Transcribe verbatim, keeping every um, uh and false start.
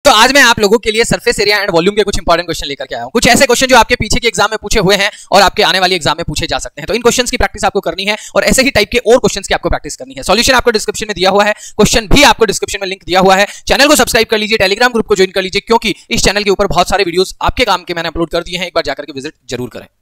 दोस्तों आज मैं आप लोगों के लिए सरफेस एरिया एंड वॉल्यूम के कुछ इंपॉर्टेंट क्वेश्चन लेकर के आया हूं। कुछ ऐसे क्वेश्चन जो आपके पीछे के एग्जाम में पूछे हुए हैं और आपके आने वाली एग्जाम में पूछे जा सकते हैं। तो इन क्वेश्चंस की प्रैक्टिस आपको करनी है और ऐसे ही टाइप के और क्वेश्चंस की आपको प्रैक्टिस करनी है। सॉल्यूशन आपको डिस्क्रिप्शन में दिया हुआ है, क्वेश्चन भी आपको डिस्क्रिप्शन में लिंक दिया हुआ है। चैनल को सब्सक्राइब कर लीजिए, टेलीग्राम ग्रुप को ज्वाइन कर लीजिए, क्योंकि इस चैनल के ऊपर बहुत सारे वीडियोस आपके काम के मैंने अपलोड कर दिए हैं। एक बार जाकर के विजिट जरूर करें।